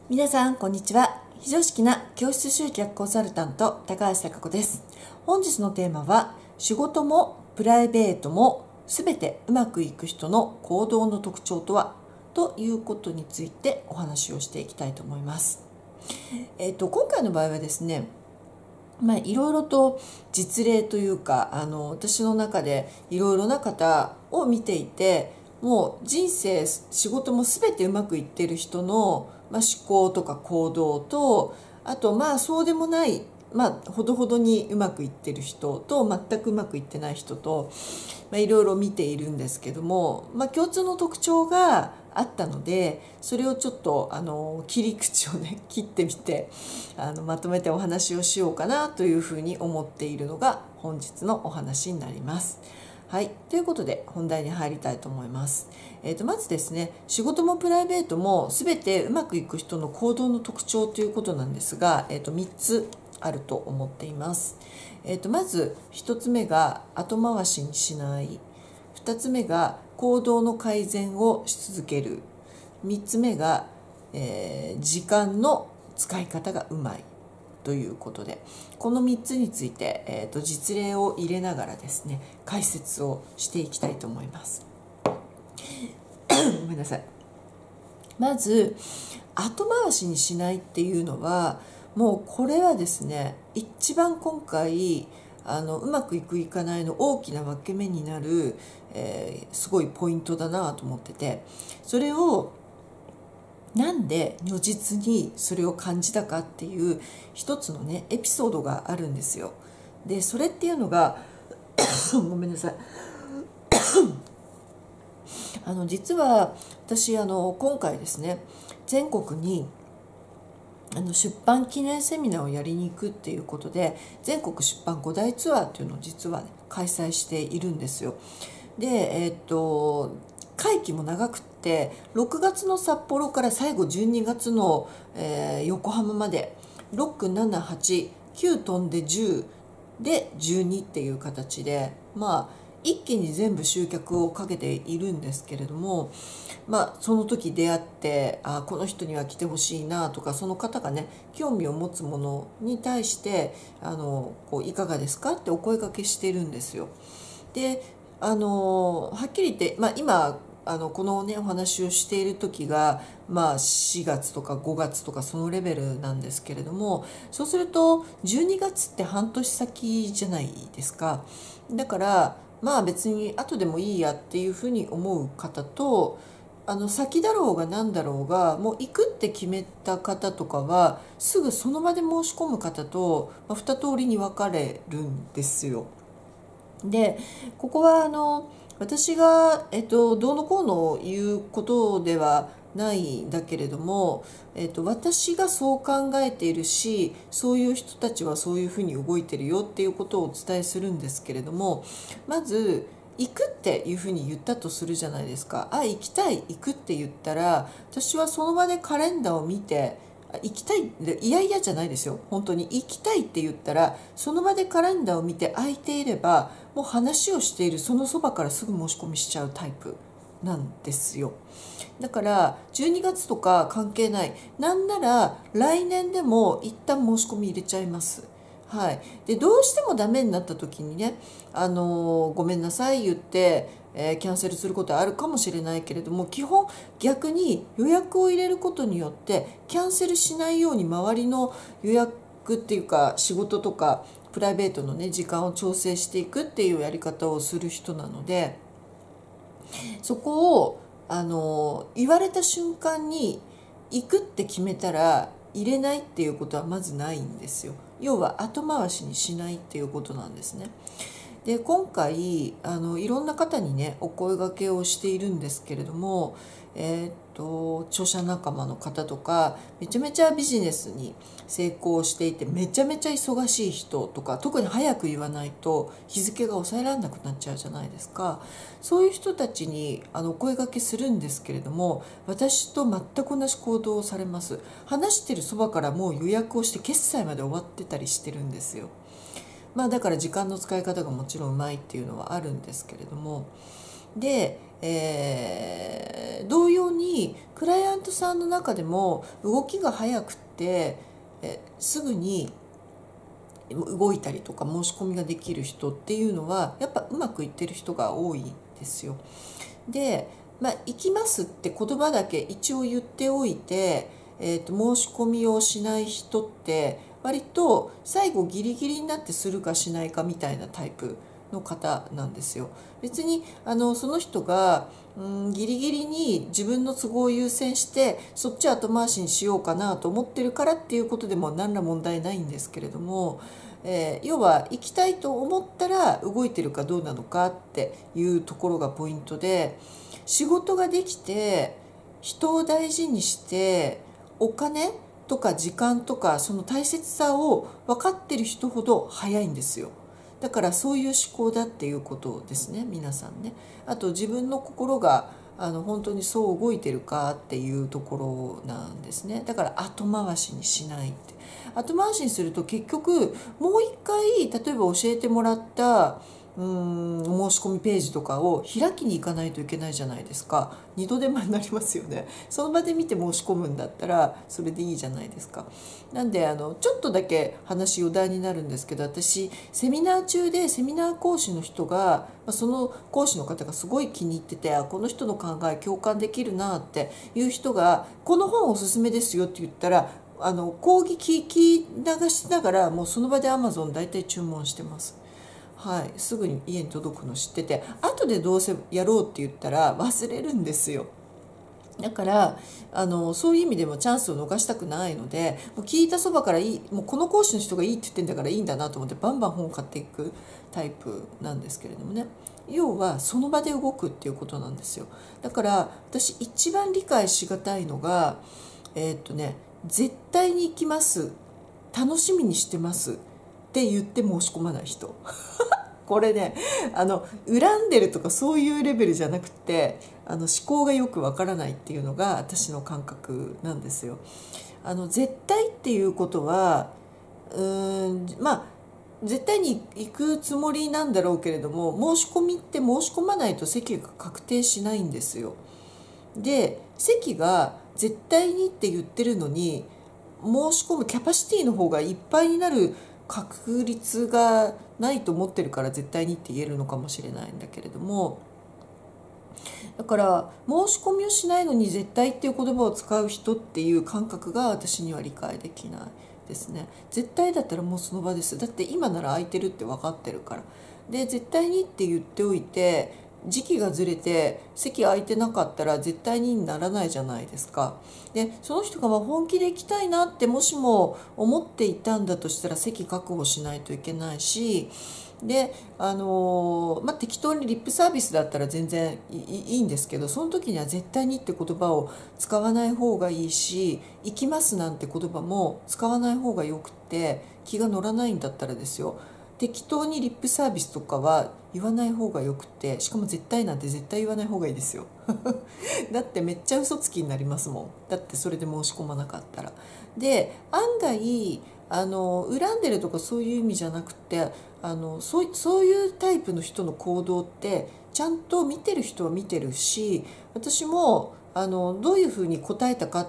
皆さんこんにちは。非常識な教室集客コンサルタント高橋貴子です。本日のテーマは、仕事もプライベートも全てうまくいく人の行動の特徴とは、ということについてお話をしていきたいと思います。今回の場合はですね、いろいろと実例というか、私の中でいろいろな方を見ていて、もう人生仕事も全てうまくいっている人の、思考とか行動と、あとそうでもない、ほどほどにうまくいっている人と全くうまくいってない人と、いろいろ見ているんですけども、共通の特徴があったので、それをちょっと切り口をね切ってみてまとめてお話をしようかなというふうに思っているのが本日のお話になります。はい、ということで本題に入りたいと思います。まずですね、仕事もプライベートも全てうまくいく人の行動の特徴ということなんですが、3つあると思っています。まず1つ目が後回しにしない、2つ目が行動の改善をし続ける、3つ目が、時間の使い方がうまいということで、この3つについて、実例を入れながらですね、解説をしていきたいと思います。ごめんなさい。まず後回しにしないっていうのは、もうこれはですね、一番今回うまくいくいかないの大きな分け目になる、すごいポイントだなと思ってて、それをなんで如実にそれを感じたかっていう一つのねエピソードがあるんですよ。でそれっていうのがごめんなさい。実は私今回ですね、全国に出版記念セミナーをやりに行くっていうことで、全国出版5大ツアーっていうのを実は、ね、開催しているんですよ。で会期も長くって6月の札幌から最後12月の、横浜まで678、9飛んで10で12っていう形で、一気に全部集客をかけているんですけれども、その時出会ってこの人には来てほしいなとか、その方がね興味を持つものに対していかがですかってお声掛けしてるんですよ。ではっきり言って、今このねお話をしている時が、4月とか5月とかそのレベルなんですけれども、そうすると12月って半年先じゃないですか。だから別に後でもいいやっていうふうに思う方と、先だろうが何だろうがもう行くって決めた方とかはすぐその場で申し込む方と、2通りに分かれるんですよ。でここは私が、どうのこうの言うことではないんだけれども、私がそう考えているし、そういう人たちはそういうふうに動いてるよっていうことをお伝えするんですけれども、まず行くっていうふうに言ったとするじゃないですか。行きたい、行くって言ったら、私はその場でカレンダーを見て、行きたい、いやいやじゃないですよ。本当に行きたいって言ったら、その場でカレンダーを見て空いていれば、もう話をしているそのそばからすぐ申し込みしちゃうタイプなんですよ。だから12月とか関係ない、なんなら来年でも一旦申し込み入れちゃいます。はい、でどうしてもダメになった時にね、ごめんなさい言って、キャンセルすることはあるかもしれないけれども、基本逆に予約を入れることによってキャンセルしないように周りの予約っていうか仕事とかプライベートのね時間を調整していくっていうやり方をする人なので、そこを言われた瞬間に行くって決めたら入れないっていうことはまずないんですよ。要は後回しにしないっていうことなんですね。で今回いろんな方にねお声掛けをしているんですけれども、著者仲間の方とか、めちゃめちゃビジネスに成功していてめちゃめちゃ忙しい人とか、特に早く言わないと日付が抑えられなくなっちゃうじゃないですか。そういう人たちにお声掛けするんですけれども、私と全く同じ行動をされます。話してるそばからもう予約をして決済まで終わってたりしてるんですよ。だから時間の使い方がもちろんうまいっていうのはあるんですけれども、で、 同様にクライアントさんの中でも動きが早くて、すぐに動いたりとか申し込みができる人っていうのはやっぱうまくいってる人が多いんですよ。で、行きますって言葉だけ一応言っておいて、申し込みをしない人って割と最後ギリギリになってするかしないかみたいなタイプの方なんですよ。別にその人がギリギリに自分の都合を優先してそっち後回しにしようかなと思ってるからっていうことでも何ら問題ないんですけれども、要は行きたいと思ったら動いてるかどうなのかっていうところがポイントで、仕事ができて人を大事にしてお金とか時間とかその大切さを分かってる人ほど早いんですよ。だからそういう思考だっていうことですね、皆さんね。あと自分の心が本当にそう動いてるかっていうところなんですね。だから後回しにしないって。後回しにすると結局もう一回例えば教えてもらった申し込みページとかを開きに行かないといけないじゃないですか。二度手間になりますよね。その場で見て申し込むんだったらそれでいいじゃないですか。なんでちょっとだけ話余談になるんですけど、私セミナー中でセミナー講師の人がその講師の方がすごい気に入ってて、この人の考え共感できるなっていう人がこの本おすすめですよって言ったら講義聞き流しながらもうその場で Amazon 大体注文してます。はい、すぐに家に届くの知ってて、後でどうせやろうって言ったら忘れるんですよ。だからそういう意味でもチャンスを逃したくないので、もう聞いたそばからもうこの講師の人がいいって言ってんだからいいんだなと思ってバンバン本を買っていくタイプなんですけれどもね。要はその場で動くっていうことなんですよ。だから私一番理解しがたいのが絶対に行きます、楽しみにしてますって言って申し込まない人これね恨んでるとかそういうレベルじゃなくて思考がよくわからないっていうのが私の感覚なんですよ。絶対っていうことは絶対に行くつもりなんだろうけれども、申し込みって申し込まないと席が確定しないんですよ。で席が絶対にって言ってるのに申し込むキャパシティの方がいっぱいになる確率がないと思ってるから絶対にって言えるのかもしれないんだけれども、だから申し込みをしないのに絶対っていう言葉を使う人っていう感覚が私には理解できないですね。絶対だったらもうその場です。だって今なら空いてるって分かってるから。で絶対にって言っておいて時期がずれて席空いてなかったら絶対にならないじゃないですか。でその人が本気で行きたいなってもしも思っていたんだとしたら席確保しないといけないし、で適当にリップサービスだったら全然いいんですけど、その時には絶対にって言葉を使わない方がいいし、行きますなんて言葉も使わない方がよくって気が乗らないんだったらですよ、適当にリップサービスとかは言わない方がよくて、しかも絶対なんて絶対言わない方がいいですよだってめっちゃ嘘つきになりますもん。だってそれで申し込まなかったら。で案外恨んでるとかそういう意味じゃなくてそういうタイプの人の行動ってちゃんと見てる人は見てるし、私もどういうふうに答えたかって、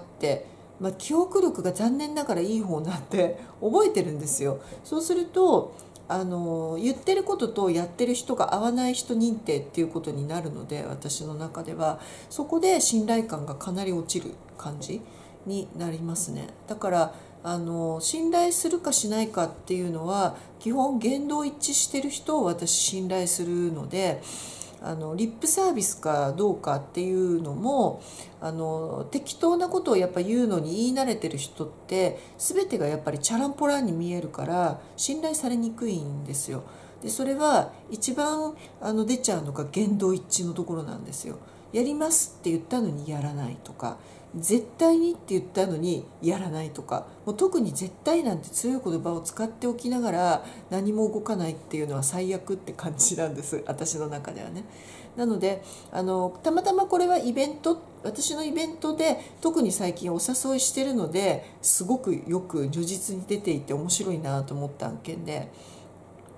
記憶力が残念ながらいい方なんて覚えてるんですよ。そうすると言ってることとやってる人が合わない人認定っていうことになるので、私の中ではそこで信頼感がかなり落ちる感じになりますね。だから信頼するかしないかっていうのは基本言動一致してる人を私信頼するので、リップサービスかどうかっていうのも適当なことをやっぱ言うのに言い慣れてる人って全てがやっぱりチャランポランに見えるから信頼されにくいんですよ。でそれは一番出ちゃうのが言動一致のところなんですよ。やりますって言ったのにやらないとか、絶対にって言ったのにやらないとか、もう特に絶対なんて強い言葉を使っておきながら何も動かないっていうのは最悪って感じなんです、私の中ではね。なのでたまたまこれは私のイベントで特に最近お誘いしてるのですごくよく如実に出ていて面白いなと思った案件で、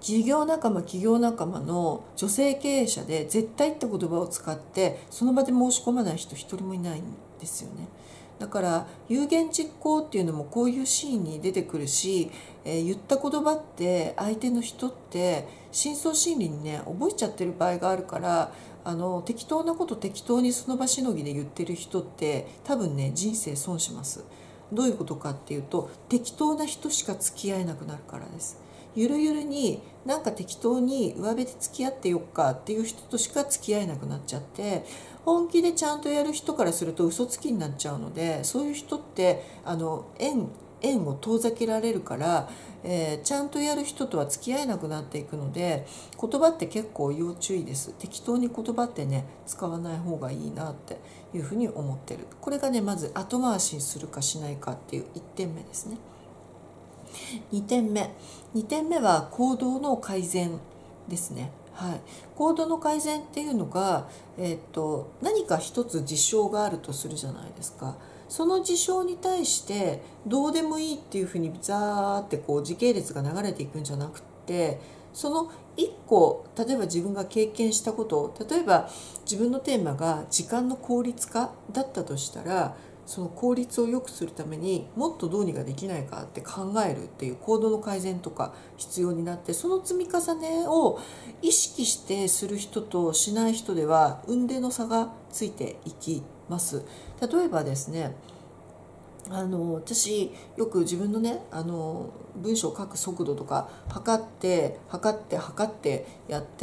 企業仲間の女性経営者で絶対って言葉を使ってその場で申し込まない人一人もいないんですよね。だから有言実行っていうのもこういうシーンに出てくるし、言った言葉って相手の人って深層心理にね覚えちゃってる場合があるから、適当なこと適当にその場しのぎで言ってる人って多分ね人生損します。どういうことかっていうと、適当な人しか付き合えなくなるからです。ゆるゆるになんか適当に上辺で付き合ってよっかっていう人としか付き合えなくなっちゃって、本気でちゃんとやる人からすると嘘つきになっちゃうので、そういう人って縁を遠ざけられるから、ちゃんとやる人とは付き合えなくなっていくので、言葉って結構要注意です。適当に言葉ってね使わない方がいいなっていうふうに思ってる。これがねまず後回しにするかしないかっていう1点目ですね。2点目は行動の改善ですね。はい、行動の改善っていうのが、何か一つ事象があるとするじゃないですか。その事象に対してどうでもいいっていうふうにザーってこう時系列が流れていくんじゃなくって、その一個、例えば自分が経験したことを、例えば自分のテーマが時間の効率化だったとしたら、その効率を良くするためにもっとどうにかできないかって考えるっていう行動の改善とか必要になって、その積み重ねを意識してする人としない人では雲泥の差がついていきます。例えばですね、私よく自分のね文章を書く速度とか測ってやって、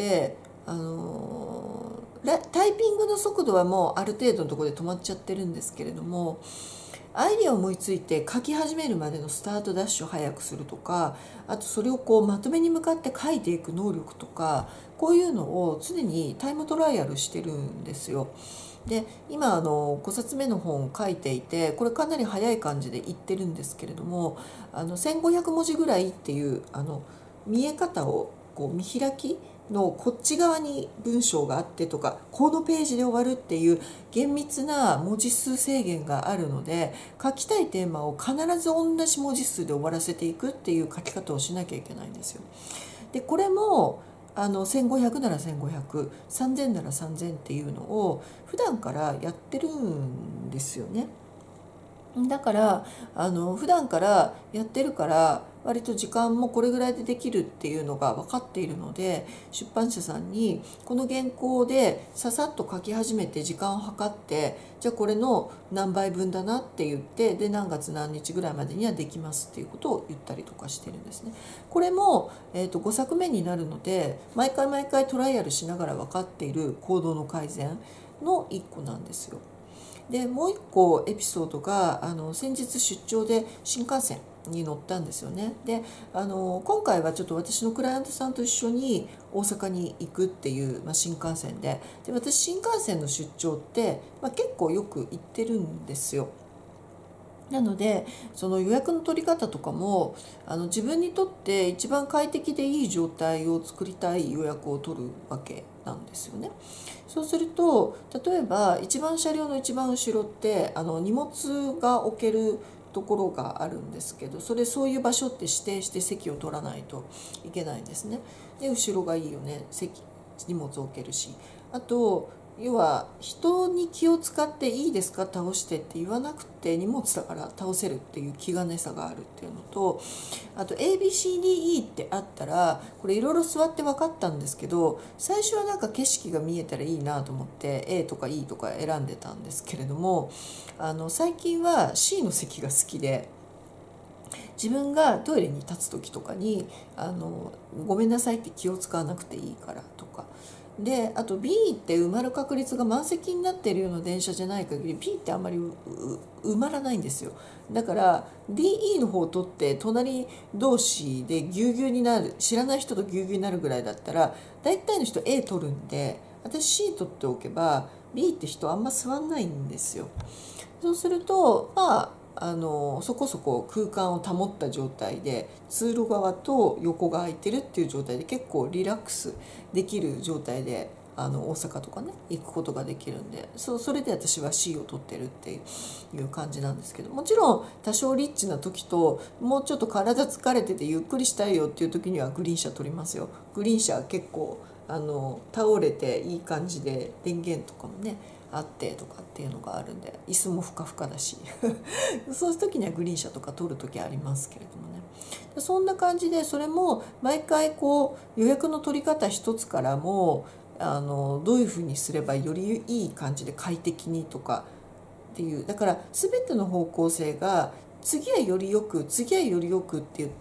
タイピングの速度はもうある程度のところで止まっちゃってるんですけれども、アイデアを思いついて書き始めるまでのスタートダッシュを早くするとか、あとそれをこうまとめに向かって書いていく能力とか、こういうのを常にタイムトライアルしてるんですよ。で今5冊目の本を書いていて、これかなり早い感じで言ってるんですけれども、1500文字ぐらいっていう見え方をこう見開きのこっち側に文章があってとか、このページで終わるっていう厳密な文字数制限があるので、書きたいテーマを必ず同じ文字数で終わらせていくっていう書き方をしなきゃいけないんですよ。でこれも1500なら1500、3000なら3000っていうのを普段からやってるんですよね。だから普段からやってるから割と時間もこれぐらいでできるっていうのが分かっているので、出版社さんにこの原稿でささっと書き始めて時間を計って、じゃあこれの何倍分だなって言って、で何月何日ぐらいまでにはできますっていうことを言ったりとかしてるんですね。これも、5作目になるので毎回トライアルしながら分かっている行動の改善の一個なんですよ。でもう一個エピソードが先日出張で新幹線に乗ったんですよね。で今回はちょっと私のクライアントさんと一緒に大阪に行くっていう、新幹線で私新幹線の出張って、結構よく行ってるんですよ。なのでその予約の取り方とかも自分にとって一番快適でいい状態を作りたい予約を取るわけなんですよね。そうすると例えば一番車両の一番後ろって荷物が置けるところがあるんですけど、そういう場所って指定して席を取らないといけないんですね。で後ろがいいよね、荷物置けるし、あと要は人に気を使っていいですか倒してって言わなくて、荷物だから倒せるっていう気兼ねさがあるっていうのと、あと ABCDE ってあったらこれいろいろ座って分かったんですけど、最初はなんか景色が見えたらいいなと思って A とか E とか選んでたんですけれども、最近は C の席が好きで、自分がトイレに立つ時とかにごめんなさいって気を使わなくていいからとかで、あと B って埋まる確率が満席になっているような電車じゃない限り B ってあんまり埋まらないんですよ。だから DE の方を取って隣同士でぎゅうぎゅうになる、知らない人とぎゅうぎゅうになるぐらいだったら大体の人 A 取るんで、私 C 取っておけば B って人あんま座んないんですよ。そうするとそこそこ空間を保った状態で通路側と横が空いてるっていう状態で結構リラックスできる状態で大阪とかね行くことができるんで、それで私は C を取ってるっていう感じなんですけど、もちろん多少リッチな時ともうちょっと体疲れててゆっくりしたいよっていう時にはグリーン車取りますよ。グリーン車結構倒れていい感じで電源とかもねあってとかっていうのがあるんで、椅子もふかふかだしそういう時にはグリーン車とか取る時ありますけれどもね。そんな感じで、それも毎回こう予約の取り方一つからもどういうふうにすればよりいい感じで快適にとかっていう、だから全ての方向性が次はよりよく次はよりよくって言って、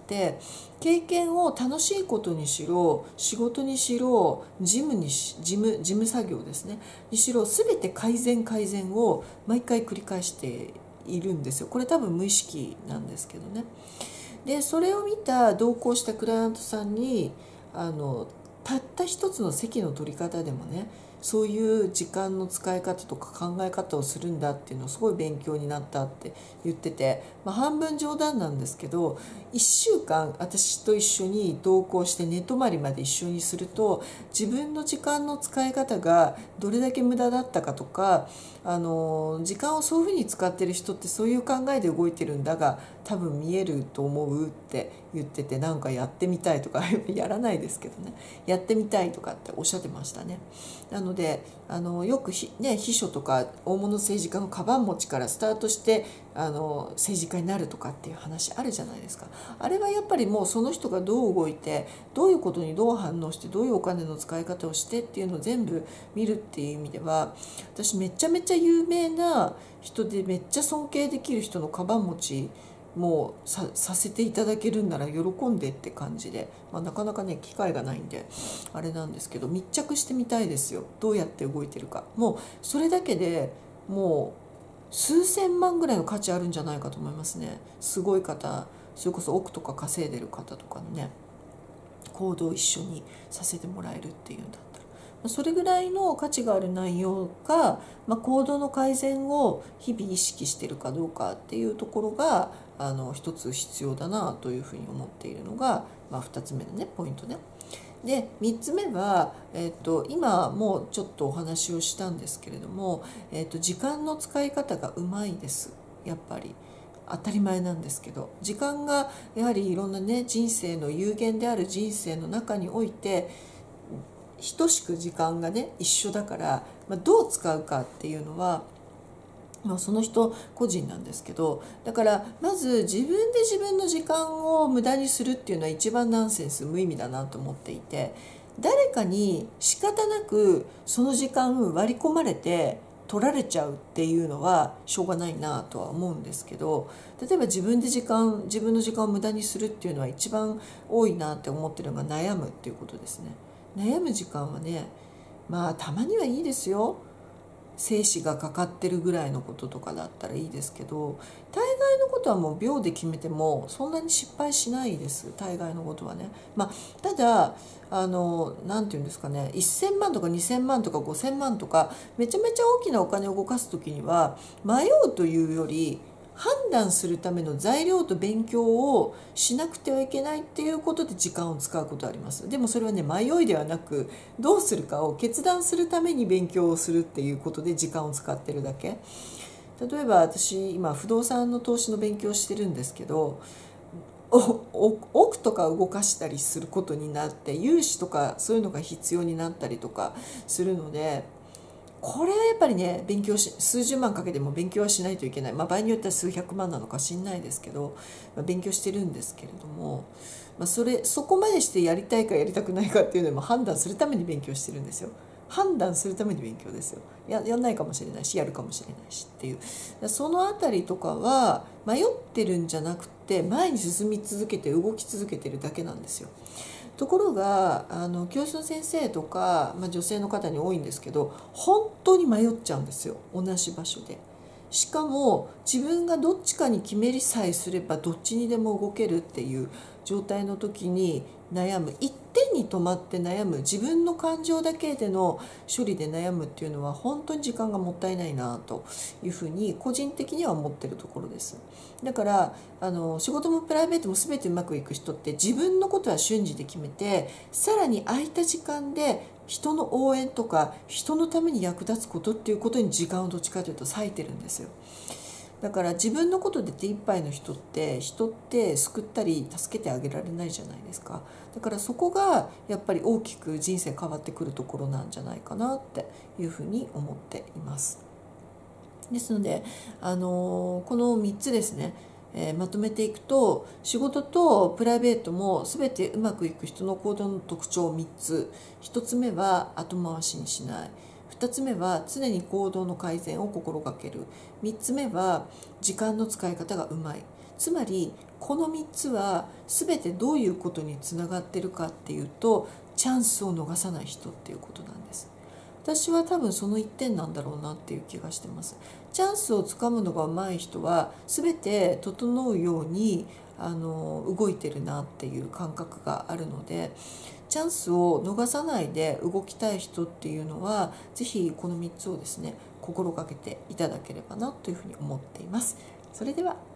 経験を楽しいことにしろ仕事にしろ事務作業ですねにしろ、全て改善を毎回繰り返しているんですよ。これ多分無意識なんですけどね。でそれを見た同行したクライアントさんにたった一つの席の取り方でもね、そういう時間の使い方とか考え方をするんだっていうのをすごい勉強になったって言ってて、半分冗談なんですけど、1週間私と一緒に同行して寝泊まりまで一緒にすると、自分の時間の使い方がどれだけ無駄だったかとか、時間をそういうふうに使ってる人ってそういう考えで動いてるんだが多分見えると思うって言ってて、なんかやってみたいとかやらないですけどね、やってみたいとかっておっしゃってましたね。なのでよく秘書とか大物政治家のカバン持ちからスタートして政治家になるとかっていう話あるじゃないですか。あれはやっぱりもうその人がどう動いてどういうことにどう反応してどういうお金の使い方をしてっていうのを全部見るっていう意味では、私めちゃめちゃ有名な人でめっちゃ尊敬できる人のカバン持ちもうさせていただけるんなら喜んでって感じで、なかなかね機会がないんであれなんですけど、密着してみたいですよ。どうやって動いてるか。もうそれだけでもう数千万ぐらいの価値あるんじゃないかと思いますね。すごい方、それこそ億とか稼いでる方とかのね行動を一緒にさせてもらえるっていうんだったら、それぐらいの価値がある内容が、行動の改善を日々意識してるかどうかっていうところが一つ必要だなというふうに思っているのが、2つ目のねポイントね。で3つ目は、今もうちょっとお話をしたんですけれども、時間の使い方がうまいです。やっぱり当たり前なんですけど、時間がやはりいろんなね人生の有限である人生の中において等しく時間がね一緒だから、どう使うかっていうのはその人個人なんですけど、だからまず自分で自分の時間を無駄にするっていうのは一番ナンセンス無意味だなと思っていて、誰かに仕方なくその時間割り込まれて取られちゃうっていうのはしょうがないなとは思うんですけど、例えば自分の時間を無駄にするっていうのは一番多いなって思ってるのが悩むっていうことですね。悩む時間はねたまにはいいですよ。生死がかかってるぐらいのこととかだったらいいですけど、大概のことはもう秒で決めてもそんなに失敗しないです。大概のことはね。ただなんていうんですかね、1000万とか2000万とか5000万とかめちゃめちゃ大きなお金を動かす時には迷うというより判断するための材料と勉強をしなくてはいけないっていうことで時間を使うことあります。でもそれはね迷いではなく、どうするかを決断するために勉強をするっていうことで時間を使ってるだけ。例えば私今不動産の投資の勉強をしてるんですけど、億とか動かしたりすることになって融資とかそういうのが必要になったりとかするので、これはやっぱりね数十万かけても勉強はしないといけない。場合によっては数百万なのか知んないですけど、勉強してるんですけれども、そこまでしてやりたいかやりたくないかっていうのも判断するために勉強してるんですよ。判断するために勉強ですよ。やんないかもしれないしやるかもしれないしっていう、そのあたりとかは迷ってるんじゃなくて前に進み続けて動き続けてるだけなんですよ。ところが教師の先生とか、女性の方に多いんですけど、本当に迷っちゃうんですよ、同じ場所で。しかも自分がどっちかに決めりさえすればどっちにでも動けるっていう状態の時に悩む、一点に止まって悩む、自分の感情だけでの処理で悩むっていうのは本当に時間がもったいないなというふうに個人的には思ってるところです。だから仕事もプライベートも全てうまくいく人って自分のことは瞬時で決めて、さらに空いた時間で人の応援とか人のために役立つことっていうことに時間をどっちかというと割いてるんですよ。だから自分のことで手一杯の人って救ったり助けてあげられないじゃないですか。だからそこがやっぱり大きく人生変わってくるところなんじゃないかなっていうふうに思っています。ですのでこの3つですね、まとめていくと、仕事とプライベートも全てうまくいく人の行動の特徴3つ。1つ目は後回しにしない。2つ目は常に行動の改善を心がける。3つ目は時間の使い方がうまい。つまりこの3つは全てどういうことにつながってるかっていうと、チャンスを逃さない人っていうことなんです。私は多分その一点なんだろうなっていう気がしてます。チャンスをつかむのが上手い人は全て整うように動いてるなっていう感覚があるので、チャンスを逃さないで動きたい人っていうのはぜひこの3つをですね心がけていただければなというふうに思っています。それでは